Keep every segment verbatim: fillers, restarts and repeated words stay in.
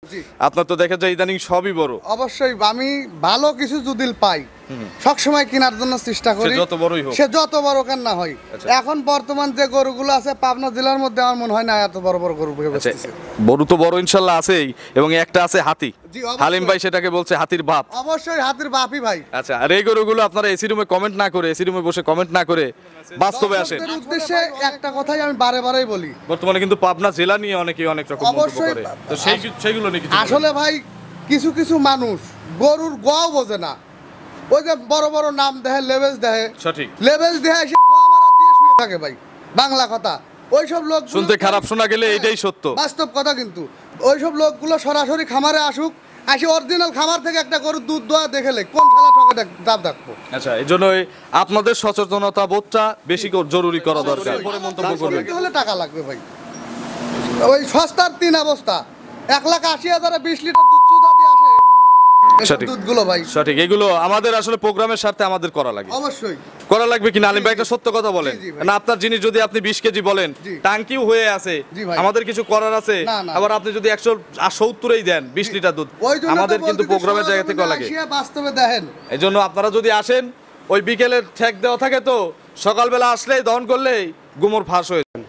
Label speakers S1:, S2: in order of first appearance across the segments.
S1: আপনার তো দেখা যায় ইদানিং সবই বড়।
S2: অবশ্যই আমি ভালো কিছু যদি পাই সবসময় কেনার জন্য চেষ্টা করি,
S1: যত বড়ই হোক,
S2: সে যত বড় কেন না হয়। এখন বর্তমান যে গরুগুলো আছে পাবনা জেলার মধ্যে আমার মনে হয় না এত বড় বড় গরু বেচতেছে।
S1: গরু তো বড় ইনশাআল্লাহ আছেই, এবং একটা আছে হাতি। হালিম ভাই সেটাকে বলছে হাতির বাপ।
S2: অবশ্যই হাতির বাপই ভাই।
S1: আচ্ছা, আর এই গরুগুলো আপনারা এসি রুমে কমেন্ট না করে, এসি রুমে বসে কমেন্ট না করে বাস্তবে আসেন।
S2: এর উদ্দেশ্যে একটা কথাই আমি বারে বারেই বলি,
S1: বর্তমানে কিন্তু পাবনা জেলা নিয়ে অনেকেই অনেক রকম মন্তব্য করে, তো সেই সেইগুলো নিয়ে কিছু
S2: আসলে ভাই কিছু কিছু মানুষ গরুর গও বোঝে না, ওই যে বড় বড় নাম দেয়, লেবেজ দেয়,
S1: সঠিক
S2: লেবেজ দেয়, সে গোয়া মারা দিয়ে শুয়ে থাকে ভাই। বাংলা কথা, ওইসব লোক
S1: শুনতে খারাপ শোনা গেলে এটাই সত্য,
S2: বাস্তব কথা। কিন্তু ওইসব লোকগুলো সরাসরি খামারে আসুক, আসি অরিজিনাল খামার থেকে একটা গরুর দুধ দোয়া দেখেলে কোন শালা ঠকে দাব দেখবো।
S1: আচ্ছা, এই জন্যই আপনাদের সচেতনতা বোধটা বেশি জরুরি করা দরকার।
S2: পরে মন্তব্য করবেন হলে টাকা লাগবে ভাই, ওই সস্তার তিন অবস্থা, এক লাখ আশি হাজারে বিশ লিটার দুধ চুদা দিয়ে আসে দুধগুলো ভাই।
S1: সঠিক, এগুলো আমাদের আসলে প্রোগ্রামের সাথে আমাদের করা লাগে,
S2: অবশ্যই
S1: করা লাগবে কিনা। আলিম ভাই একটা সত্য কথা বলেন না, আপনার জিনিস যদি আপনি বিশ কেজি বলেন, টাঙ্কিও হয়ে আছে, আমাদের কিছু করার আছে। আবার আপনি যদি একশো সত্তরেই দেন বিশ লিটার দুধ, আমাদের কিন্তু প্রোগ্রামের জায়গা থেকে লাগে
S2: বাস্তবে দেখেন।
S1: এই জন্য আপনারা যদি আসেন, ওই বিকেলের ঠেক দেওয়া থাকে, তো সকালবেলা আসলেই দহন করলেই গুমর ফাঁস হয়ে যান।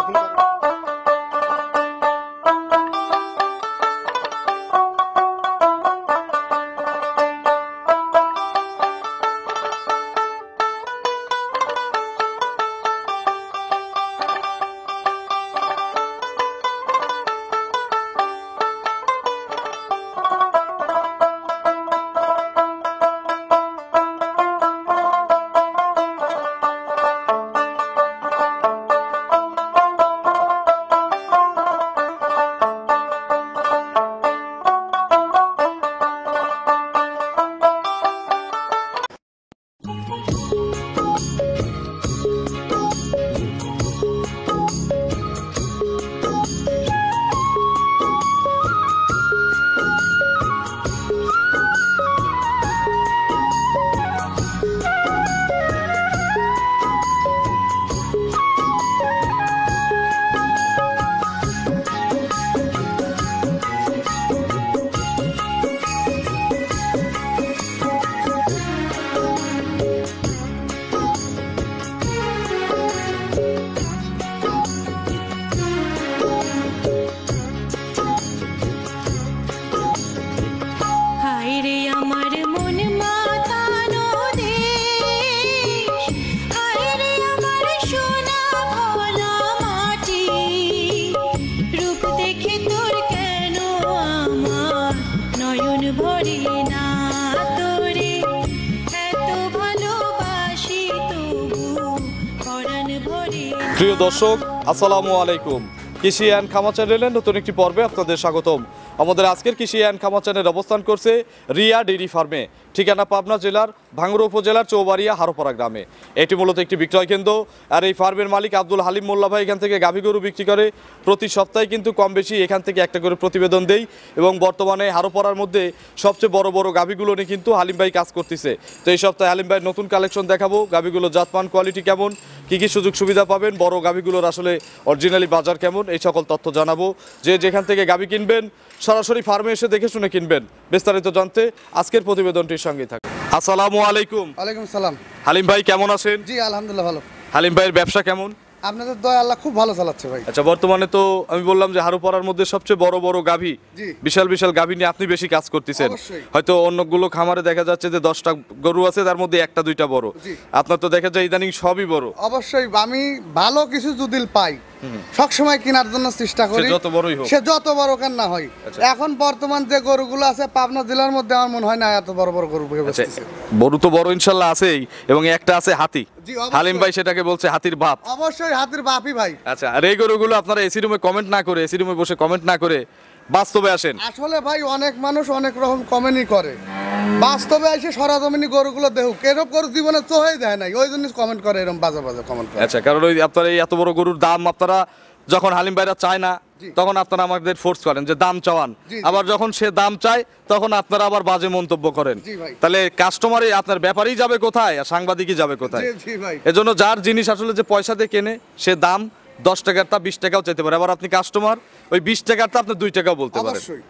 S1: প্রিয় দর্শক, আসসালামু আলাইকুম। কৃষি অ্যান্ড খামার চ্যানেলের নতুন একটি পর্বে আপনাদের স্বাগতম। আমাদের আজকের কৃষি অ্যান্ড খামার চ্যানেল অবস্থান করছে রিয়া ডেইরি ফার্মে, ঠিকানা পাবনা জেলার ভাঙ্গুড়া উপজেলার চৌবাড়িয়া হারোপাড়া গ্রামে। এটি মূলত একটি বিক্রয় কেন্দ্র, আর এই ফার্মের মালিক আব্দুল হালিম মোল্লা ভাই এখান থেকে গাভী গরু বিক্রি করে। প্রতি সপ্তাহে কিন্তু কম বেশি এখান থেকে একটা করে প্রতিবেদন দেই, এবং বর্তমানে হারোপাড়ার মধ্যে সবচেয়ে বড় বড় গাভীগুলো নিয়ে কিন্তু হালিম ভাই কাজ করতেছে। তো এই সপ্তাহে হালিম ভাইয়ের নতুন কালেকশন দেখাবো, গাভীগুলো জাতমান কোয়ালিটি কেমন, কী কী সুযোগ সুবিধা পাবেন, বড় গাভীগুলোর আসলে অরিজিনালি বাজার কেমন, এই সকল তথ্য জানাবো। যে যেখান থেকে গাভী কিনবেন সরাসরি ফার্মে এসে দেখে শুনে কিনবেন। বিস্তারিত জানতে আজকের প্রতিবেদনটির সঙ্গে থাকুন। আসসালামু আলাইকুম।
S2: ওয়ালাইকুম সালাম।
S1: হালিম ভাই কেমন আছেন?
S2: জি আলহামদুলিল্লাহ ভালো।
S1: হালিম ভাইয়ের ব্যবসা কেমন?
S2: আপনাদের দয়া আল্লাহ খুব ভালো চালাচ্ছে ভাই।
S1: আচ্ছা, বর্তমানে তো আমি বললাম যে হারোপাড়ার মধ্যে সবচেয়ে বড় বড় গাভী, বিশাল বিশাল গাভী নিয়ে আপনি বেশি কাজ করতেছেন। হয়তো অন্যগুলো খামারে দেখা যাচ্ছে যে দশটা গরু আছে, তার মধ্যে একটা দুইটা বড়, আপনার তো দেখা যায় ইদানিং সবই বড়।
S2: অবশ্যই আমি ভালো কিছু যদি পাই সবসময় কেনার জন্য চেষ্টা করি,
S1: যত বড়ই হোক,
S2: সে যত বড় কেন না হয়। এখন বর্তমান যে গরুগুলো আছে পাবনা জেলার মধ্যে আমার মনে হয় না এত বড় বড় গরু বেচতেছে।
S1: গরু তো বড় ইনশাআল্লাহ আছেই, এবং একটা আছে হাতি। হালিম ভাই সেটাকে বলছে হাতির বাপ।
S2: অবশ্যই হাতির বাপই ভাই।
S1: আচ্ছা, আর এই গরুগুলো আপনারা এসি রুমে কমেন্ট না করে, এসি রুমে বসে কমেন্ট না করে বাস্তবে আসেন।
S2: আসলে ভাই অনেক মানুষ অনেক রকম কমেন্টই করে, বাস্তবে এসে সরাজমিনি গরুগুলো দেখুক, এরকম গরু জীবনে চোখেই দেয় নাই, ওই জন্য কমেন্ট করে, এরকম বাজে বাজে কমেন্ট করে।
S1: আচ্ছা, কারণ ওই আপনারা এই এত বড় গরুর দাম আপনারা যখন হালিম ভাইরা চায় না তখন আপনারা আমাদের ফোর্স করেন যে দাম চাওয়ান, আবার যখন সে দাম চায় তখন আপনারা আবার বাজে মন্তব্য করেন। তাহলে কাস্টমারই আপনার ব্যাপারই যাবে কোথায়, আর সাংবাদিকই যাবে কোথায়? এজন্য যার জিনিস আসলে যে পয়সা দিয়ে কেনে সে দাম দশ টাকার তা বিশ টাকাও চাইতে পারে, আবার আপনি কাস্টমার ওই বিশ টাকার তা আপনি দুই টাকাও বলতে পারেন।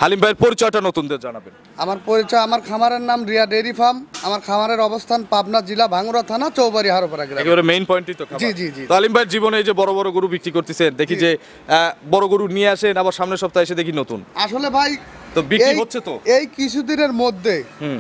S1: হালিম ভাইয়ের পরিচয়টা নতুনদের জানাবেন।
S2: আমার পরিচয়, আমার খামারের নাম রিয়া ডেইরি ফার্ম। আমার খামারের অবস্থান পাবনা জেলা ভাঙ্গুড়া থানা চৌবাড়ি হারোপাড়া গ্রাম।
S1: একেবারে মেইন পয়েন্টই তো খামার।
S2: জি জি জি।
S1: তো হালিম ভাইয়ের জীবনে এই যে বড় বড় গরু বিক্রি করতেছেন, দেখি যে আহ, বড় গরু নিয়ে আসেন, আবার সামনের সপ্তাহে এসে দেখি নতুন।
S2: আসলে ভাই
S1: তো বিক্রি
S2: এই-
S1: হচ্ছে তো
S2: এই কিছুদিনের মধ্যে
S1: হুম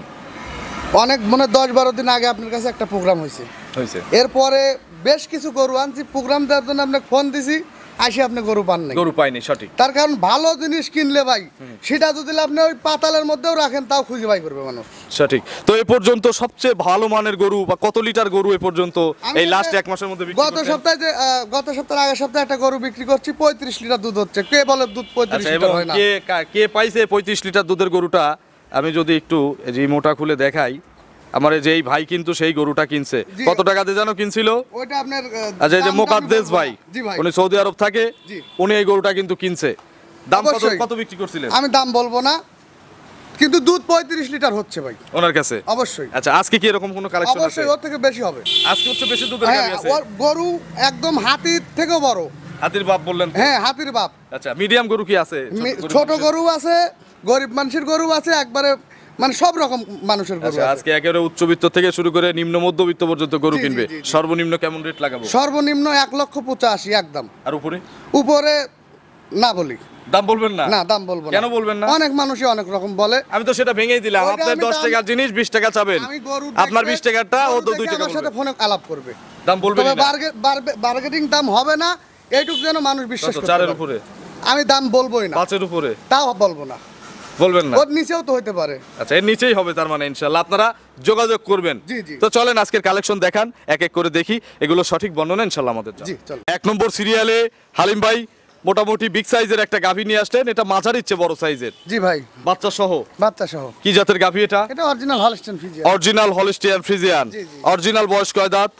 S2: অনেক মানে দশ বারো দিন আগে আপনার কাছে একটা প্রোগ্রাম হয়েছে,
S1: হয়েছে।
S2: এরপরে বেশ কিছু গরু আনছি, প্রোগ্রাম দেওয়ার জন্য আপনাকে ফোন দিছি, আসি আপনি গরু পান নাই।
S1: গরু পাইনি সঠিক।
S2: তার কারণ ভালো জিনিস কিনলে ভাই সেটা যদি আপনি ওই পাতালের মধ্যেও রাখেন তাও খুঁজে বাই করবে মানুষ।
S1: সঠিক। তো এ পর্যন্ত সবচেয়ে ভালো মানের গরু বা কত লিটার গরু এ পর্যন্ত
S2: আমি
S1: এই লাস্ট
S2: এটা-
S1: এক মাসের মধ্যে বিক্রি
S2: গত
S1: করছেন?
S2: সপ্তাহে যে আহ, গত সপ্তাহের আগের সপ্তাহে একটা গরু বিক্রি করছি, পঁয়ত্রিশ লিটার দুধ হচ্ছে। কে বলে দুধ পঁয়ত্রিশ
S1: আচ্ছা, এবং
S2: লিটার হয় না?
S1: কে কা- কে পাইছে পঁয়ত্রিশ লিটার দুধের গরুটা? আমি যদি একটু এই যে মোটা খুলে দেখাই, আমার এই যে এই ভাই কিন্তু সেই গরুটা কিনছে।
S2: জি।
S1: কত টাকা দিয়ে জানো কিনছিল?
S2: ওইটা আপনার আহ,
S1: আচ্ছা, এই যে
S2: দামটা আমি
S1: মোকাদ্দেস
S2: বলবো
S1: ভাই,
S2: না। জি ভাই,
S1: উনি সৌদি আরব থাকে,
S2: জি।
S1: উনি এই গরুটা কিন্তু কিনছে। দাম কত
S2: অবশ্যই।
S1: কত বিক্রি করছিলেন
S2: আমি দাম বলবো না, কিন্তু দুধ পঁয়ত্রিশ লিটার হচ্ছে ভাই,
S1: ওনার কাছে?
S2: অবশ্যই
S1: আচ্ছা, আজকে কি এরকম কোনো কালেকশন আছে?
S2: অবশ্যই ওর থেকে বেশি হবে।
S1: আজকে হচ্ছে বেশি দুধের
S2: হ্যাঁ,
S1: গাভী আছে।
S2: ওর গরু একদম হাতির থেকেও বড়।
S1: হাতির বাপ বললেন তো?
S2: হ্যাঁ, হাতির বাপ।
S1: আচ্ছা, মিডিয়াম গরু কি আছে?
S2: মি- ছোট গরু আছে, গরিব মানুষের গরু আছে, একবারে মানে সব রকম মানুষের গরু
S1: আচ্ছা,
S2: আছে।
S1: আজকে একেবারে উচ্চবিত্ত থেকে শুরু করে নিম্ন মধ্যবিত্ত পর্যন্ত গরু
S2: জি, জি,
S1: কিনবে।
S2: জি, জি।
S1: সর্বনিম্ন কেমন রেট লাগাবো?
S2: সর্বনিম্ন এক লক্ষ পঁচাশি একদম।
S1: আর উপরে
S2: উপরে না বলি,
S1: দাম বলবেন না?
S2: না দাম বলবো না।
S1: কেন বলবেন না?
S2: অনেক মানুষই অনেক রকম বলে।
S1: আমি তো সেটা ভেঙেই দিলাম।
S2: ওইটা
S1: আপনার
S2: আমি
S1: দশ
S2: দাম-
S1: টাকার জিনিস বিশ টাকা চাবেন,
S2: আমি গরু
S1: আপনার
S2: দেখলে-
S1: বিশ টাকাটা ও
S2: গরু
S1: তো
S2: দেখে
S1: দুই টাকা
S2: আমার সাথে
S1: বলবে।
S2: ফোনে আলাপ করবে,
S1: দাম বলবেন
S2: তবে
S1: না?
S2: বার্গে- বার্বে- বার্গেনিং দাম হবে না, এইটুকু যেন মানুষ বিশ্বাস
S1: কত?
S2: করতে
S1: চারের
S2: পারে।
S1: উপরে?
S2: আমি দাম বলবোই না,
S1: পাঁচের উপরে
S2: তাও বলবো না,
S1: বলবেন না?
S2: ওর নিচেও তো হতে পারে।
S1: আচ্ছা, এর নিচেই হবে তার মানে। ইনশাআল্লাহ আপনারা যোগাযোগ করবেন।
S2: জি, জি।
S1: তো চলেন আজকের কালেকশন দেখান, এক এক করে দেখি এগুলো সঠিক বর্ণনা ইনশাআল্লাহ আমাদের জানান।
S2: জি, চলো।
S1: এক নম্বর সিরিয়ালে হালিম ভাই মোটামুটি বিগ সাইজের একটা গাভী নিয়ে আসলেন। এটা মাঝারির চেয়ে বড় সাইজের,
S2: জি ভাই,
S1: বাচ্চা সহ।
S2: বাচ্চা সহ।
S1: কি জাতের গাভী এটা?
S2: এটা original Holstein Friesian,
S1: original Holstein Friesian.
S2: জি, জি।
S1: অরিজিনাল বয়স কয় দাঁত?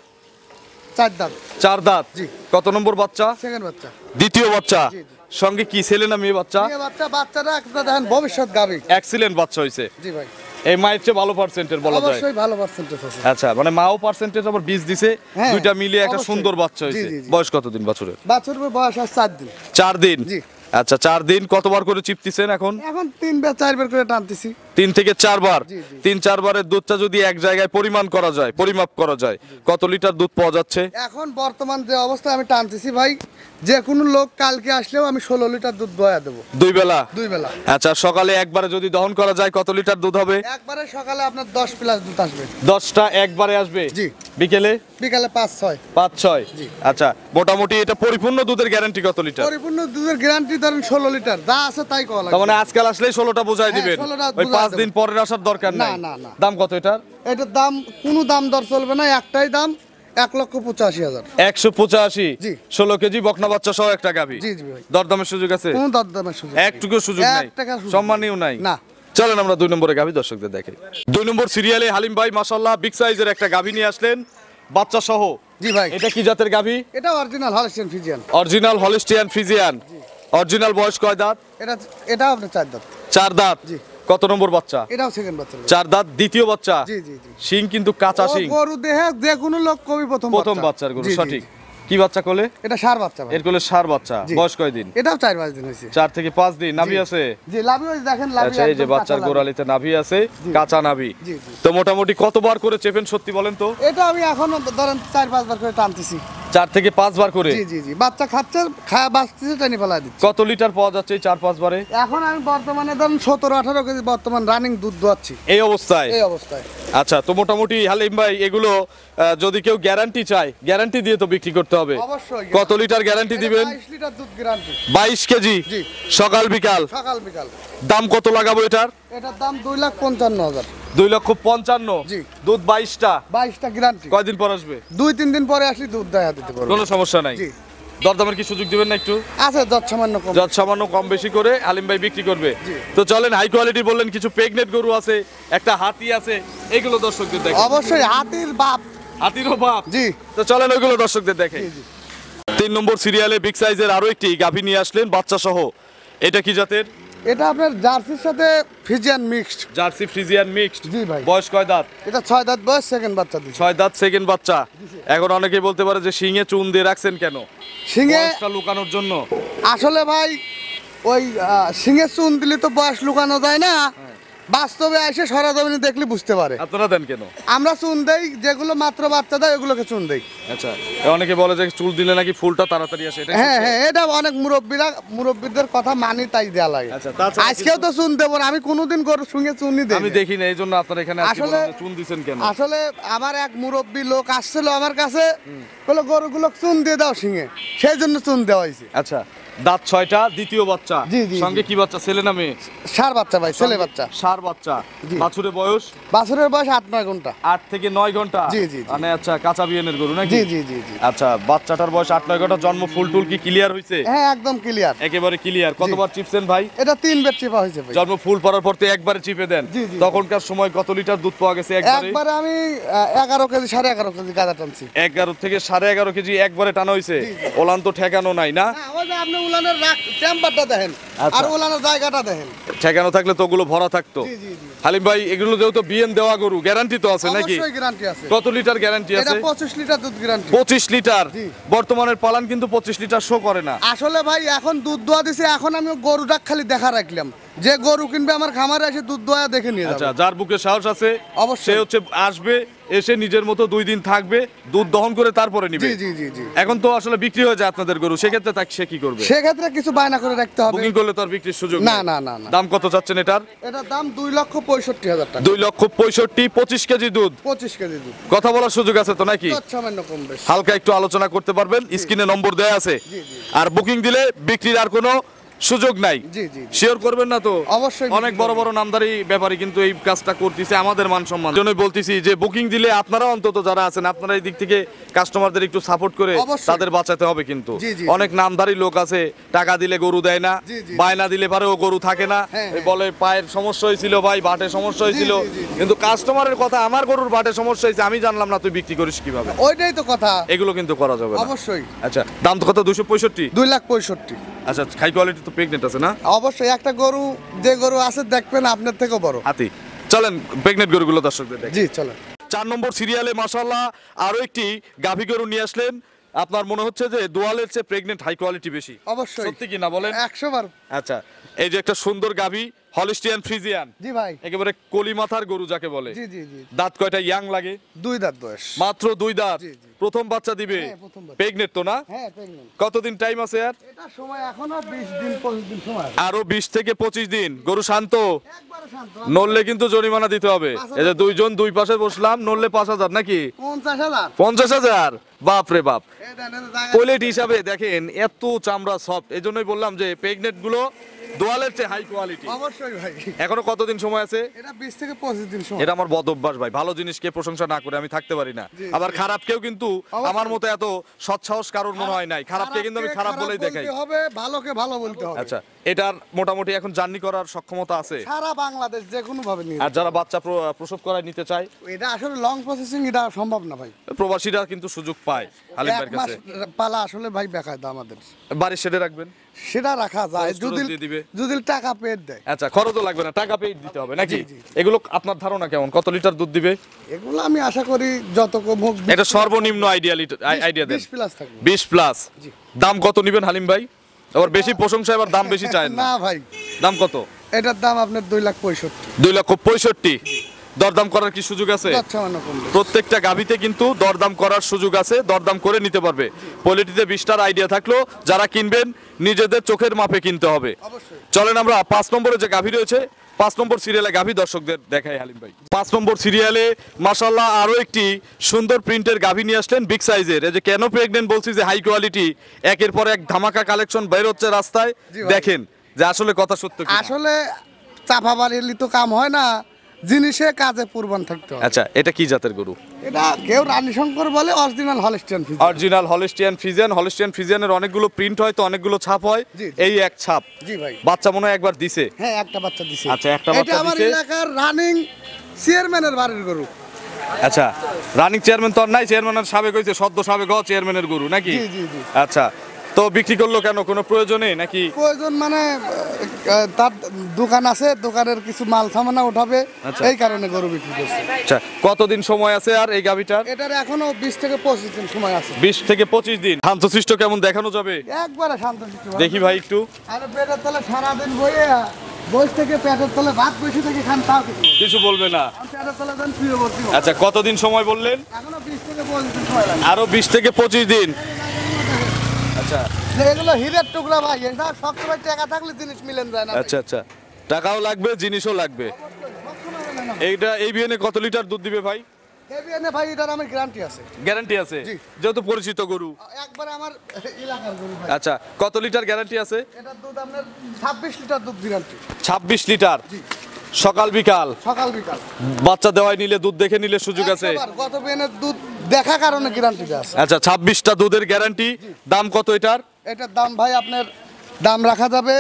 S2: চার দাঁত,
S1: চার দাঁত।
S2: জি।
S1: কত নম্বর বাচ্চা?
S2: সেকেন্ড বাচ্চা।
S1: দ্বিতীয় বাচ্চা।
S2: জি, জি।
S1: সঙ্গে কি ছেলে না মেয়ে বাচ্চা?
S2: মেয়ে বাচ্চা, বাচ্চাটা একটা দেখেন ভবিষ্যৎ গাবি।
S1: এক্সিলেন্ট বাচ্চা হয়েছে।
S2: জি ভাই,
S1: এই মায়ের চেয়ে ভালো পার্সেন্টের বলা যায়।
S2: অবশ্যই ভালো পার্সেন্টেজ আছে।
S1: আচ্ছা, মানে মাও পার্সেন্টেজ আবার বীজ দিছে,
S2: হ্যাঁ,
S1: দুইটা মিলিয়ে একটা
S2: অবশ্যই।
S1: সুন্দর বাচ্চা
S2: জি,
S1: হয়েছে।
S2: জি, জি।
S1: বয়স কতদিন বাছুরের?
S2: বাছুর বয়স আছে চার দিন।
S1: চার দিন।
S2: জি।
S1: আচ্ছা, চার দিন। কতবার করে চিপতিছেন এখন?
S2: এখন তিন বার চার বার করে টানতেছি।
S1: তিন থেকে চারবার।
S2: জি, জি।
S1: তিন চারবারের দুধটা যদি এক জায়গায় পরিমাণ করা যায়, পরিমাপ করা যায়, কত লিটার দুধ পাওয়া যাচ্ছে?
S2: এখন বর্তমান যে অবস্থায় আমি টানতেছি ভাই, যে কোনো লোক কালকে আসলেও আমি ষোলো লিটার দুধ দয়া দেবো
S1: দুই বেলা?
S2: দুই বেলা।
S1: আচ্ছা, সকালে একবারে যদি দহন করা যায় কত লিটার দুধ হবে?
S2: একবারে সকালে আপনার দশ প্লাস দুধ আসবে।
S1: দশটা একবারে আসবে?
S2: জি।
S1: বিকেলে?
S2: বিকালে পাঁচ ছয়।
S1: পাঁচ ছয়।
S2: জি।
S1: আচ্ছা, মোটামুটি এটা পরিপূর্ণ দুধের গ্যারান্টি কত লিটার?
S2: পরিপূর্ণ দুধের গ্যারান্টি ধরেন ষোলো লিটার, যা আছে তাই কওয়া
S1: তার
S2: লাগবে।
S1: মানে আজকাল আসলেই ষোলোটা বোঝাই
S2: হ্যাঁ,
S1: দিবেন,
S2: ষোলোটা
S1: ওই
S2: বোঝাই
S1: পাঁচ
S2: দেব।
S1: দিন পরের আসার দরকার
S2: না,
S1: নাই।
S2: না, না।
S1: দাম কত এটার?
S2: এটার দাম কোনো দাম দর চলবে না, একটাই দাম এক লক্ষ পঁচাশি হাজার।
S1: একশো পঁচাশি।
S2: জি।
S1: ষোলো কেজি বকনা বাচ্চা সহ একটা গাভী।
S2: জি জি ভাই,
S1: দরদামের সুযোগ আছে?
S2: কোনো দর দামের সুযোগ নেই।
S1: একটুকু সুযোগ
S2: এক
S1: নাই,
S2: টাকার সুযোগ
S1: সম্মানীয় নাই।
S2: না।
S1: চলেন আমরা দুই নম্বরে গাভী দর্শকদের দেখে। দুই নম্বর সিরিয়ালে হালিম ভাই মাশাআল্লাহ বিগ সাইজের একটা গাভী নিয়ে আসলেন, বাচ্চা সহ।
S2: জি ভাই,
S1: এটা কি জাতের গাভী?
S2: এটা original Holstein Friesian.
S1: Original Holstein Friesian. Original বয়স কয় দাঁত?
S2: এটা এটাও আপনার চার দাঁত।
S1: চার দাঁত।
S2: জি।
S1: কত নম্বর বাচ্চা?
S2: এটাও সেকেন্ড বাচ্চা।
S1: চার দাঁত, দ্বিতীয় বাচ্চা।
S2: জি জি জি।
S1: শিং কিন্তু কাঁচা
S2: ও
S1: শিং।
S2: গরু দেহে যে কোনো লোক কবি প্রথম
S1: প্রথম বাচ্চার গরু,
S2: জি, জি,
S1: সঠিক।
S2: জি।
S1: কি বাচ্চা কোলে?
S2: এটা সার বাচ্চা ভাই।
S1: এর কোলে সার বাচ্চা।
S2: জি।
S1: বয়স কয় দিন?
S2: এটাও চার পাঁচ দিন হয়েছে।
S1: চার থেকে পাঁচ দিন। নাভি
S2: জি।
S1: আছে?
S2: জি, লাভি ওই দেখেন লাভি।
S1: আচ্ছা, এই যে
S2: একদম
S1: বাচ্চার
S2: কাঁচা লাভি।
S1: গোড়ালিতে নাভি আছে, কাঁচা নাভি।
S2: জি জি।
S1: তো মোটামুটি কতবার করে চেপেন সত্যি বলেন তো?
S2: এটা আমি এখনো ধরেন চার পাঁচ বার করে টানতেছি।
S1: চার থেকে পাঁচবার করে।
S2: জি জি জি, বাচ্চা খাচ্ছে, খায়া বাঁচতেছে, টানি ফেলা দিচ্ছে।
S1: কত লিটার পাওয়া যাচ্ছে এই চার পাঁচবারে?
S2: এখন আমি বর্তমানে ধরেন সতেরো আঠারো কেজি বর্তমান রানিং দুধ দোয়াচ্ছি
S1: এই অবস্থায়?
S2: এই অবস্থায়।
S1: আচ্ছা, তো মোটামুটি হালিম ভাই এগুলো আহ, যদি কেউ গ্যারান্টি চায়, গ্যারান্টি দিয়ে তো বিক্রি করতে হবে।
S2: অবশ্যই।
S1: কত লিটার গ্যারান্টি দিবেন?
S2: বাইশ লিটার দুধ গ্যারান্টি।
S1: বাইশ কেজি।
S2: জি।
S1: সকাল বিকাল।
S2: সকাল বিকাল।
S1: দাম কত লাগাবো এটার?
S2: এটার দাম দুই লাখ পঞ্চান্ন হাজার।
S1: দুই লক্ষ পঞ্চান্ন।
S2: জি।
S1: দুধ বাইশটা।
S2: বাইশটা গ্যারান্টি।
S1: কয়দিন পর আসবে?
S2: দুই তিন দিন পরে আসলে দুধ দেয়া দিতে পারবো।
S1: কোনো সমস্যা নাই।
S2: জি।
S1: দরদামের কি সুযোগ দিবেন না একটু?
S2: আছে যত সামান্য কম।
S1: যত সামান্য কম বেশি করে হালিম ভাই বিক্রি করবে।
S2: জি।
S1: তো চলেন, হাই কোয়ালিটি বললেন, কিছু প্রেগনেন্ট গরু আছে, একটা হাতি আছে, এগুলো দর্শকদের দেখে।
S2: অবশ্যই হাতির বাপ।
S1: হাতিরও বাপ।
S2: জি।
S1: তো চলেন ওইগুলো দর্শকদের দেখে।
S2: জি, জি।
S1: তিন নম্বর সিরিয়ালে বিগ সাইজের আরো একটি গাভী নিয়ে আসলেন, বাচ্চা সহ। এটা কি জাতের?
S2: এটা আপনার জার্সির সাথে Friesian mixed.
S1: Jersey Friesian mixed.
S2: জি ভাই।
S1: বয়স কয় দাঁত?
S2: এটা ছয় দাঁত বয়স, সেকেন্ড বাচ্চা দিচ্ছে।
S1: ছয় দাঁত, সেকেন্ড বাচ্চা। এখন অনেকেই বলতে পারে যে শিঙে চুন দিয়ে রাখছেন কেন?
S2: সিংহে
S1: বয়সটা লুকানোর জন্য।
S2: আসলে ভাই ওই সিংহের চুন দিলে তো বয়স লুকানো যায় না, বাস্তবে এসে সরাসরি দেখলে বুঝতে পারে।
S1: আপনারা দেন কেন?
S2: আমরা চুন দেই, যেগুলো মাত্র বাচ্চা দেয় ওগুলোকে চুন দেই।
S1: আচ্ছা, অনেকে বলে যে চুল দিলে নাকি ফুলটা তাড়াতাড়ি আসে, এটা
S2: হ্যাঁ হ্যাঁ, এটা অনেক মুরব্বীরা মুরব্বীদের কথা মানি, তাই দেয়া লাগে।
S1: আচ্ছা, তাছাড়া
S2: আজকেও তো চুন দেবো না, আমি কোনোদিন গরুর সঙ্গে চুনই দেই,
S1: আমি দেখি না, এই জন্য আপনারা এখানে
S2: আসলে
S1: চুন দিছেন কেন?
S2: আসলে আমার এক মুরব্বী লোক আসছিল আমার কাছে, বলে গরুগুলো চুন দিয়ে দাও সিংহে, সেই জন্য চুন দেওয়া হয়েছে।
S1: আচ্ছা, দাঁত ছয়টা, দ্বিতীয় বাচ্চা,
S2: জি, জি,
S1: সঙ্গে কি বাচ্চা, ছেলে না মেয়ে?
S2: ষাঁড় বাচ্চা ভাই, ছেলে বাচ্চা।
S1: ষাঁড় বাচ্চা, বাছুরের বয়স?
S2: বাছুরের বয়স আট নয় ঘন্টা।
S1: আট থেকে নয় ঘন্টা?
S2: জি জি।
S1: মানে আচ্ছা, কাঁচা বিয়ানের গরু নাকি?
S2: জি জি জি জি।
S1: আচ্ছা, বাচ্চাটার বয়স আট নয় ঘন্টা, জন্ম ফুল টুল কি ক্লিয়ার হইছে?
S2: হ্যাঁ, একদম ক্লিয়ার,
S1: একেবারে ক্লিয়ার। কতবার চিপছেন ভাই?
S2: এটা তিন বেড চিপা হয়েছে ভাই।
S1: জন্ম ফুল পড়ার পর তো একবারে চিপে দেন?
S2: জি, জি।
S1: তখনকার সময় কত লিটার দুধ পাওয়া গেছে একবারে?
S2: একবারে আমি এগারো কেজি সাড়ে এগারো কেজি গাঁদা টানছি।
S1: এগারো থেকে সাড়ে এগারো কেজি একবারে টানা হয়েছে? ওলান তো ঠেকানো নাই না?
S2: আপনি উলানের টেম্পারটা দেখেন আর উলানের জায়গাটা দেখেন,
S1: ঠেকানো থাকলে তো ওগুলো ভরা থাকতো। হালিম ভাই, এগুলো যেহেতু বিএন দেওয়া গরু, গ্যারান্টি তো আছে নাকি?
S2: অবশ্যই গ্যারান্টি আছে।
S1: কত লিটার গ্যারান্টি আছে?
S2: এটা পঁচিশ লিটার দুধ গ্যারান্টি।
S1: পঁচিশ লিটার? বর্তমানের পালান কিন্তু পঁচিশ লিটার শো করে না।
S2: আসলে ভাই এখন দুধ দোয়া দিছে, এখন আমি গরুটা খালি দেখা রাখলাম, যে গরু কিনবে আমার খামারে এসে দুধ দোয়া দেখে নিয়ে যাবে।
S1: আচ্ছা, যার বুকে সাহস আছে
S2: অবশ্যই
S1: সে হচ্ছে আসবে, এসে নিজের মতো দুই দিন থাকবে, দুধ দহন করে তারপরে নিবে।
S2: জি জি জি জি।
S1: এখন তো আসলে বিক্রি হয়ে যায় আপনাদের গরু, সেক্ষেত্রে তাকে সে কি করবে?
S2: সেক্ষেত্রে কিছু বায়না করে রাখতে হবে।
S1: বুকিং করলে তো আর বিক্রির সুযোগ
S2: না
S1: নেই।
S2: না না না।
S1: দাম কত চাচ্ছেন এটার?
S2: এটার দাম দুই লক্ষ পঁয়ষট্টি হাজার টাকা।
S1: দুই লক্ষ পঁয়ষট্টি, পঁচিশ কেজি দুধ।
S2: পঁচিশ কেজি দুধ।
S1: কথা বলার সুযোগ আছে তো নাকি?
S2: সামান্য কম বেশি,
S1: হালকা একটু আলোচনা করতে পারবেন, স্ক্রিনে নম্বর দেয়া আছে।
S2: জি জি।
S1: আর বুকিং দিলে বিক্রির আর কোনো সুযোগ নাই।
S2: জি জি।
S1: শিওর করবেন না তো?
S2: অবশ্যই।
S1: অনেক বড় বড় নামদারি ব্যাপারী কিন্তু এই কাজটা করতেছে আমাদের মান সম্মান জন্যই বলতেছি যে বুকিং দিলে আপনারা অন্তত যারা আছেন, আপনারা এই দিক থেকে কাস্টমারদের একটু সাপোর্ট করে
S2: অবশ্যই।
S1: তাদের বাঁচাতে হবে কিন্তু।
S2: জি, জি,
S1: অনেক নামদারি লোক আছে, টাকা দিলে গরু দেয় না,
S2: জি, জি।
S1: বায়না দিলে পারে ও গরু থাকে না,
S2: হ্যাঁ,
S1: এই বলে পায়ের সমস্যা হয়েছিল ভাই, বাটে সমস্যা হয়েছিল,
S2: জি, জি, জি।
S1: কিন্তু কাস্টমারের কথা আমার গরুর বাটে সমস্যা হয়েছে, আমি জানলাম না, তুই বিক্রি করিস কিভাবে?
S2: ওইটাই তো কথা।
S1: এগুলো কিন্তু করা যাবে না।
S2: অবশ্যই।
S1: আচ্ছা, দাম তো কত? দুশো পঁয়ষট্টি?
S2: দুই লাখ পঁয়ষট্টি।
S1: আচ্ছা, হাই কোয়ালিটি তো প্রেগনেন্ট আছে না?
S2: অবশ্যই, একটা গরু যে গরু আছে দেখবেন আপনার থেকেও বড়
S1: হাতি। চলেন প্রেগনেন্ট গরুগুলো দর্শকদের দেখেন।
S2: জি চলেন।
S1: চার নম্বর সিরিয়ালে মাশাআল্লাহ আরো একটি গাভী গরু নিয়ে আসলেন। আপনার মনে হচ্ছে যে দোয়ালের চেয়ে প্রেগনেন্ট হাই কোয়ালিটি বেশি?
S2: অবশ্যই।
S1: সত্যি কি না বলেন?
S2: একশো বার।
S1: আচ্ছা, এই যে একটা সুন্দর গাভী, হলস্টিয়ান ফ্রিজিয়ান।
S2: জি ভাই।
S1: একেবারে কলি মাথার গরু যাকে বলে।
S2: জি জি জি।
S1: দাঁত কয়টা ইয়াং লাগে?
S2: দুই দাঁত বয়স।
S1: মাত্র দুই দাঁত?
S2: জি, জি।
S1: প্রথম বাচ্চা দিবে?
S2: হ্যাঁ, প্রথম বাচ্চা।
S1: প্রেগনেন্ট তো না?
S2: হ্যাঁ, প্রেগন্যান্ট।
S1: কতদিন টাইম আছে আর?
S2: এটা সময় এখনো বিশ দিন পঁচিশ দিন সময় আছে।
S1: আরো বিশ থেকে পঁচিশ দিন। গরু শান্ত?
S2: একবারে শান্ত।
S1: নড়লে কিন্তু জরিমানা দিতে হবে। এই যে দুইজন দুই পাশে বসলাম, নড়লে পাঁচ হাজার নাকি?
S2: পঞ্চাশ হাজার।
S1: পঞ্চাশ হাজার? বাপ রে বাপ।
S2: এটা এটা জায়গা-
S1: কোয়ালিটি হিসাবে দেখেন এত চামড়া সফট, এই জন্যই বললাম যে প্রেগনেন্ট গুলো দোয়ালের চেয়ে হাই কোয়ালিটি।
S2: অবশ্যই ভাই।
S1: এখনো কতদিন সময় আছে?
S2: এটা বিশ থেকে পঁচিশ দিন সময়।
S1: এটা আমার বদ অভ্যাস ভাই, ভালো জিনিসকে প্রশংসা না করে আমি থাকতে পারি না।
S2: জি,
S1: আবার
S2: জি।
S1: খারাপ কেউ কিন্তু
S2: অবশ্যই।
S1: আমার মতো এত সৎসাহস কারোর মনে হয় নাই। খারাপকে কিন্তু আমি খারাপ বলেই দেখাই।
S2: বলতে হবে, ভালোকে ভালো বলতে হবে।
S1: আচ্ছা, এটার মোটামুটি এখন জার্নি করার সক্ষমতা আছে?
S2: সারা বাংলাদেশ যে কোনো ভাবে নিয়ে
S1: আর যারা বাচ্চা প্র- প্রসব করায় নিতে চায়,
S2: এটা আসলে লং প্রসেসিং, এটা সম্ভব না ভাই।
S1: প্রবাসীরা কিন্তু সুযোগ পায় হালিম
S2: এক
S1: ভাইয়ের
S2: মাস
S1: কাছে।
S2: পালা আসলে ভাই বেকায়দা আমাদের।
S1: বাড়ির শেডে রাখবেন?
S2: সেটা রাখা যায়
S1: খরচ
S2: যদি
S1: দিয়ে দিবে?
S2: যদি টাকা পেট দেয়।
S1: আচ্ছা, খরচও লাগবে না, টাকা পেয়ে দিতে হবে নাকি?
S2: জি, জি।
S1: এগুলো আপনার ধারণা কেমন, কত লিটার দুধ দিবে?
S2: এগুলো আমি আশা করি যত কম হোক
S1: এটা সর্বনিম্ন আইডিয়া লিটার আইডিয়া দেন।
S2: বিশ প্লাস থাকবে।
S1: বিশ প্লাস?
S2: জি।
S1: দাম কত নেবেন হালিম ভাই? আবার বেশি প্রশংসা, এবার দাম বেশি চায় না।
S2: না ভাই,
S1: দাম কত?
S2: এটার দাম আপনার দুই লাখ পঁয়ষট্টি।
S1: দুই লক্ষ পঁয়ষট্টি। দরদাম করার কি সুযোগ আছে?
S2: সামান্য কম বেশি।
S1: প্রত্যেকটা গাভীতে কিন্তু দরদাম করার সুযোগ আছে, দরদাম করে নিতে পারবে। কোয়ালিটিতে বিশটার আইডিয়া থাকলো, যারা কিনবেন নিজেদের চোখের মাপে কিনতে হবে।
S2: অবশ্যই।
S1: চলেন আমরা পাঁচ নম্বরে যে গাভী রয়েছে, পাঁচ নম্বর সিরিয়ালে গাভী দর্শকদের দেখাই হালিম ভাই। পাঁচ নম্বর সিরিয়ালে মাশাআল্লাহ আরো একটি সুন্দর প্রিন্টের গাভী নিয়ে আসলেন, বিগ সাইজের। এই যে কেন প্রেগনেন্ট বলছি যে হাই কোয়ালিটি, একের পর এক ধামাকা কালেকশন বের হচ্ছে রাস্তায়।
S2: জি ভাই।
S1: দেখেন যে আসলে কথা সত্য কি।
S2: আসলে চাপা বাড়িলি তো কাম হয় না, জিনিসে কাজে পূর্বান থাকতে হয়।
S1: আচ্ছা, এটা কি জাতের গরু?
S2: এটা কেউ রানী শঙ্কর বলে, original Holstein Friesian.
S1: Original Holstein Friesian. Holstein ফ্রিজিয়ানের অনেকগুলো প্রিন্ট হয় তো, অনেকগুলো ছাপ হয়,
S2: জি, জি।
S1: এই এক ছাপ।
S2: জি ভাই।
S1: বাচ্চা মনে হয় একবার দিছে।
S2: হ্যাঁ, একটা বাচ্চা দিছে।
S1: আচ্ছা, একটা বাচ্চা
S2: এটা আমার
S1: দিছে।
S2: এলাকার রানিং চেয়ারম্যানের বাড়ির গরু।
S1: আচ্ছা, রানিং চেয়ারম্যান তো আর নাই, চেয়ারম্যানের সাবেক হয়েছে, সদ্য সাবেক হওয়া চেয়ারম্যানের গরু নাকি?
S2: জি জি জি।
S1: আচ্ছা, তো বিক্রি করলো কেন, কোনো প্রয়োজনে নাকি?
S2: প্রয়োজন মানে আহ, তার দোকান আছে, দোকানের কিছু মাল সামানা উঠাবে,
S1: আচ্ছা।
S2: এই কারণে গরু বিক্রি করছে।
S1: আচ্ছা, কতদিন সময় আছে আর এই গাভীটার?
S2: এটার এখনো বিশ থেকে পঁচিশ দিন সময় আছে।
S1: বিশ থেকে পঁচিশ দিন। শান্তশিষ্ট কেমন দেখানো যাবে?
S2: একবারে শান্তশিষ্ট।
S1: দেখি ভাই একটু।
S2: আর পেটের তলে সারাদিন বইয়ে বই থেকে পেটের তলে ভাত বসে থেকে খান, তাও কিছু বলবে না।
S1: কিছু বলবে না।
S2: আমি পেটের তলে দেন শুয়ে বলছি।
S1: আচ্ছা, কতদিন সময় বললেন?
S2: এখনো বিশ থেকে পঁচিশ দিন সময় লাগে।
S1: আরো বিশ থেকে পঁচিশ দিন। আচ্ছা
S2: যে এগুলো হীরের টুকরা ভাই, এটা সবসময় টাকা থাকলে জিনিস মিলেন যায় না।
S1: আচ্ছা আচ্ছা, টাকাও লাগবে, জিনিসও লাগবে।
S2: সবসময় মেলে না।
S1: এইটা এই বিয়েনে কত লিটার দুধ দিবে ভাই?
S2: এবিএনে ভাই এটার আমার গ্যারান্টি আছে।
S1: গ্যারান্টি আছে,
S2: জি।
S1: যেহেতু পরিচিত গরু।
S2: একবারে আমার এলাকার গরু ভাই।
S1: আচ্ছা, কত লিটার গ্যারান্টি আছে?
S2: এটার দুধ আপনার ছাব্বিশ লিটার দুধ গ্যারান্টি।
S1: ছাব্বিশ লিটার।
S2: জি।
S1: সকাল বিকাল
S2: সকাল বিকাল
S1: বাচ্চা দেওয়াই নিলে, দুধ দেখে নিলে সুযোগ আছে।
S2: একশোবার গত বিয়েনের দুধ দেখা কারণে গ্যারান্টি আছে।
S1: আচ্ছা, ছাব্বিশটা দুধের গ্যারান্টি। দাম কত এটার?
S2: এটার দাম ভাই আপনার দাম রাখা যাবে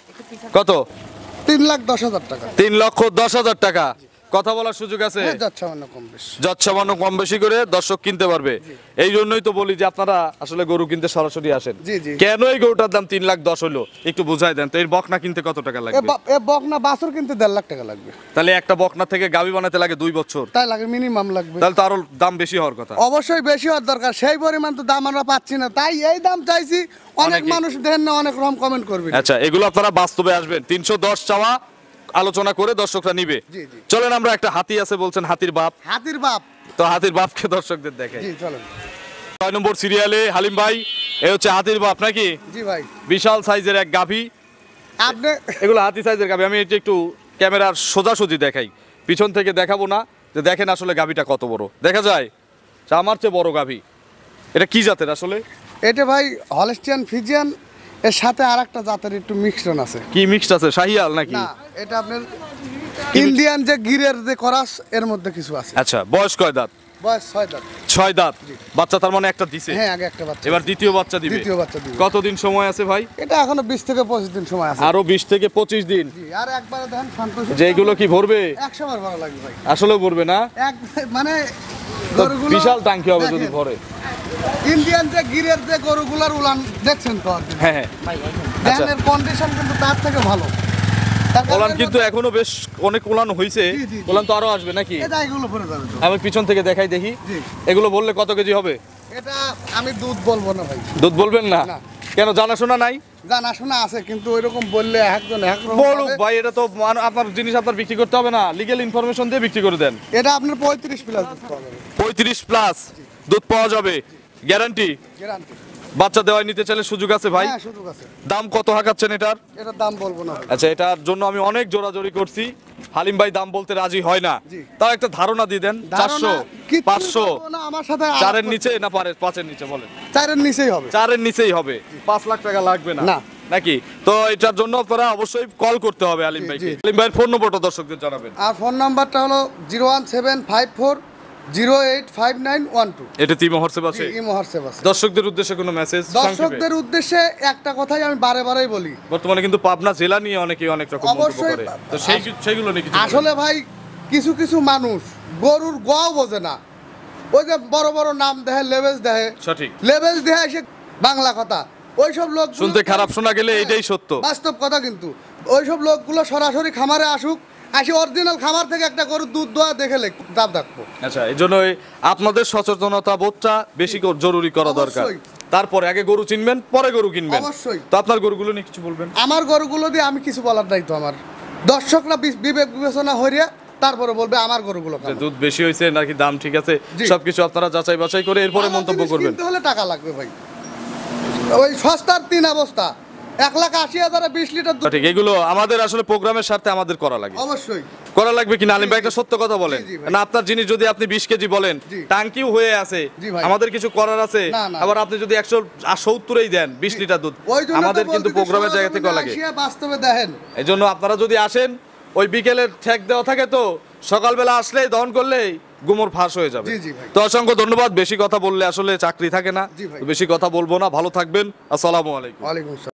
S1: কত?
S2: তিন লাখ দশ হাজার টাকা।
S1: তিন লক্ষ দশ হাজার টাকা। কথা বলার সুযোগ আছে?
S2: হ্যাঁ, যাচ্ছে অন্য কম বেশি।
S1: যত সামান্য কম বেশি করে দর্শক কিনতে পারবে। এই জন্যই তো বলি যে আপনারা আসলে গরু কিনতে সরাসরি আসেন।
S2: জি, জি।
S1: কেন এই গরুটার দাম তিন লাখ দশ হলো একটু বুঝাই দেন তো। এর বকনা কিনতে কত টাকা
S2: এ
S1: লাগবে?
S2: ব- এ বকনা বাছুর কিনতে দেড় লাখ টাকা লাগবে।
S1: তাহলে একটা বকনা থেকে গাভী বানাতে লাগে দুই বছর,
S2: তাই লাগে, মিনিমাম লাগবে।
S1: তাহলে তো আরো দাম বেশি হওয়ার কথা।
S2: অবশ্যই বেশি হওয়ার দরকার, সেই পরিমাণ তো দাম আমরা পাচ্ছি না, তাই এই দাম চাইছি। অনেক
S1: অনেকে-
S2: মানুষ দেন না, অনেক রকম কমেন্ট করবে।
S1: আচ্ছা, এগুলো আপনারা বাস্তবে আসবেন, তিনশো দশ চাওয়া, আলোচনা করে দর্শকরা নিবে।
S2: জি, জি।
S1: চলেন, আমরা একটা হাতি আছে বলছেন, হাতির বাপ,
S2: হাতির বাপ।
S1: তো হাতির বাপকে দর্শকদের দেখাই।
S2: জি চলেন।
S1: ছয় নম্বর সিরিয়ালে হালিম ভাই, এ হচ্ছে হাতির বাপ নাকি?
S2: জি ভাই।
S1: বিশাল সাইজের এক গাভী।
S2: আপনি
S1: এগুলো হাতি সাইজের গাভী। আমি এটা একটু ক্যামেরার সোজাসুজি দেখাই, পিছন থেকে দেখাবো না, যে দেখেন আসলে গাভীটা কত বড় দেখা যায়। আচ্ছা, আমার চেয়ে বড় গাভী। এটা কি জাতের আসলে?
S2: এটা ভাই হলস্টিয়ান ফ্রিজিয়ান, এর সাথে আর একটা জাতের একটু মিশ্রণ আছে।
S1: কি মিক্সড আছে, শাহিয়াল নাকি?
S2: না, এটা আপনার ইন্ডিয়ান যে গিরের যে করাস, এর মধ্যে কিছু আছে।
S1: আচ্ছা, বয়স কয় দাঁত?
S2: বয়স ছয় দাঁত।
S1: ছয় দাঁত। বাচ্চা তার মানে একটা দিছে।
S2: হ্যাঁ, আগে একটা বাচ্চা।
S1: এবার দ্বিতীয় বাচ্চা দিবে।
S2: দ্বিতীয় বাচ্চা দিবে।
S1: কতদিন সময় আছে ভাই?
S2: এটা এখনো বিশ থেকে পঁচিশ দিন সময় আছে।
S1: আরো বিশ থেকে পঁচিশ দিন।
S2: জি, আর একবারে দেখেন সন্তোষ।
S1: যে এগুলো কি ভরবে?
S2: একশো বার ভালো লাগবে ভাই।
S1: আসলেও ভরবে না?
S2: এক মানে
S1: তো
S2: গরুগুলো
S1: বিশাল টাঙ্কি হবে যদি
S2: দেখেন,
S1: ভরে।
S2: ইন্ডিয়ান যে গিরের যে গরুগুলার উলান দেখছেন তো আপনি?
S1: হ্যাঁ হ্যাঁ। আচ্ছা।
S2: ধানের কন্ডিশন কিন্তু তার থেকে ভালো। তার কারণে
S1: ওলান কিন্তু এখনো বেশ অনেক ওলান হয়েছে।
S2: জি, জি, জি।
S1: ওলান তো আরো আসবে নাকি?
S2: এটা এগুলো ভরে যাবে তো।
S1: আমি পিছন থেকে দেখাই দেখি।
S2: জি।
S1: এগুলো বললে কত কেজি হবে?
S2: এটা আমি দুধ বলবো না ভাই।
S1: দুধ বলবেন না?
S2: না।
S1: কেন, জানাশোনা নাই?
S2: জানাশোনা আছে, কিন্তু ওইরকম বললে একজন একরকম
S1: বলুক
S2: ভাবে-
S1: ভাই, এটা তো মান- আপনার জিনিস আপনার বিক্রি করতে হবে না, লিগ্যাল ইনফরমেশন দিয়ে বিক্রি করে দেন।
S2: এটা আপনার পঁয়ত্রিশ প্লাস দুধ পাওয়া যাবে।
S1: পঁয়ত্রিশ প্লাস দুধ পাওয়া যাবে, গ্যারান্টি।
S2: গ্যারান্টি।
S1: বাচ্চা দেওয়ায় নিতে চাইলে সুযোগ আছে ভাই।
S2: হ্যাঁ, সুযোগ আছে।
S1: দাম কত হাঁকাচ্ছেন এটার?
S2: এটার দাম বলবো না ভাই।
S1: আচ্ছা, এটার জন্য আমি অনেক জোরাজোরি করছি, হালিম ভাই দাম বলতে রাজি হয় না।
S2: জি।
S1: তাও একটা ধারণা দিয়ে দেন। চারশো,
S2: ধারণা কিচ্ছু
S1: পাঁচশো,
S2: বলবো না, আমার সাথে
S1: চারের নিচে না পারে পাঁচের নিচে বলেন?
S2: চারের নিচেই হবে।
S1: চারের নিচেই হবে। পাঁচ লাখ টাকা লাগবে না
S2: না।
S1: নাকি? তো এটার জন্য আপনারা অবশ্যই কল করতে হবে আলিম
S2: জি,
S1: ভাইকে।
S2: জি।
S1: আলিম ভাইয়ের ফোন নম্বরটা দর্শকদের জানাবেন।
S2: আর ফোন নাম্বারটা হলো zero one seven five four zero eight five nine one two.
S1: এটা তিমো হোয়াটসঅ্যাপ আছে।
S2: ইমো হোয়াটসঅ্যাপ আছে।
S1: দর্শকদের উদ্দেশ্যে কোনো মেসেজ?
S2: দর্শকদের উদ্দেশ্যে একটা কথাই আমি বারে বারেই বলি,
S1: বর্তমানে কিন্তু পাবনা জেলা নিয়ে অনেকে অনেক রকম মন্তব্য
S2: অবশ্যই।
S1: করে, তো সেই সেইগুলো নিয়ে কিছু বলেন।
S2: আসলে ভাই কিছু কিছু মানুষ গরুর গও বোঝে না, ওই যে বড় বড় নাম দেয়, লেবেজ দেয়,
S1: সঠিক।
S2: লেবেজ দেয় এসে বাংলা কথা, ওইসব লোক
S1: শুনতে খারাপ শোনা গেলে এটাই সত্য।
S2: বাস্তব কথা। কিন্তু ওইসব লোকগুলো সরাসরি খামারে আসুক, আসি অরিজিনাল খামার থেকে একটা গরুর দুধ দোয়া দেখে দাম রাখবো।
S1: আচ্ছা, এই জন্য আপনাদের সচেতনতা বোধটা বেশি করে জরুরি করা দরকার।
S2: অবশ্যই।
S1: তারপরে আগে গরু চিনবেন, পরে গরু কিনবেন।
S2: অবশ্যই।
S1: তো আপনার গরুগুলো নিয়ে কিছু বলবেন?
S2: আমার গরুগুলো দিয়ে আমি কিছু বলার নাই তো, আমার দর্শকরা বি- বিবেক বিবেচনা হইয়া তারপরে বলবে আমার গরুগুলো
S1: যে
S2: কেমন।
S1: দুধ বেশি হয়েছে নাকি দাম ঠিক আছে,
S2: জি।
S1: সবকিছু আপনারা যাচাই বাছাই করে এরপরে
S2: আমার
S1: মন্তব্য
S2: জিনিস
S1: করবেন।
S2: কিনতে হলে টাকা লাগবে ভাই। ওই সস্তার তিন অবস্থা, এক লাখ আশি হাজারে বিশ লিটার দুধ।
S1: ঠিক, এগুলো আমাদের আসলে প্রোগ্রামের সাথে আমাদের করা লাগে।
S2: অবশ্যই
S1: করা লাগবে কিনা আলিম ভাই, একটা সত্য কথা বলেন
S2: জি, জি ভাই।
S1: না। আপনার জিনিস যদি আপনি বিশ কেজি বলেন,
S2: জি।
S1: টাঙ্কিও হয়ে আছে,
S2: জি ভাই।
S1: আমাদের কিছু করার আছে।
S2: না, না।
S1: আবার আপনি যদি একশো সত্তরেই দেন বিশ লিটার দুধ,
S2: ওই জন্য তো
S1: আমাদের কিন্তু
S2: বলতেছি
S1: প্রোগ্রামের জায়গা থেকে
S2: সরজমিনে
S1: লাগে।
S2: আসিয়া বাস্তবে দেখেন।
S1: এই জন্য আপনারা যদি আসেন, ওই বিকেলের ঠেক দেওয়া থাকে, তো সকালবেলা আসলেই দহন করলেই গুমর ফাঁস হয়ে যাবে।
S2: জি, জি ভাই।
S1: তো অসংখ্য ধন্যবাদ। বেশি কথা বললে আসলে চাকরি থাকে না,
S2: জি ভাই।
S1: তো বেশি কথা বলবো না। ভালো থাকবেন। আসসালামু আলাইকুম।
S2: ওয়ালাইকুম আসসালাম।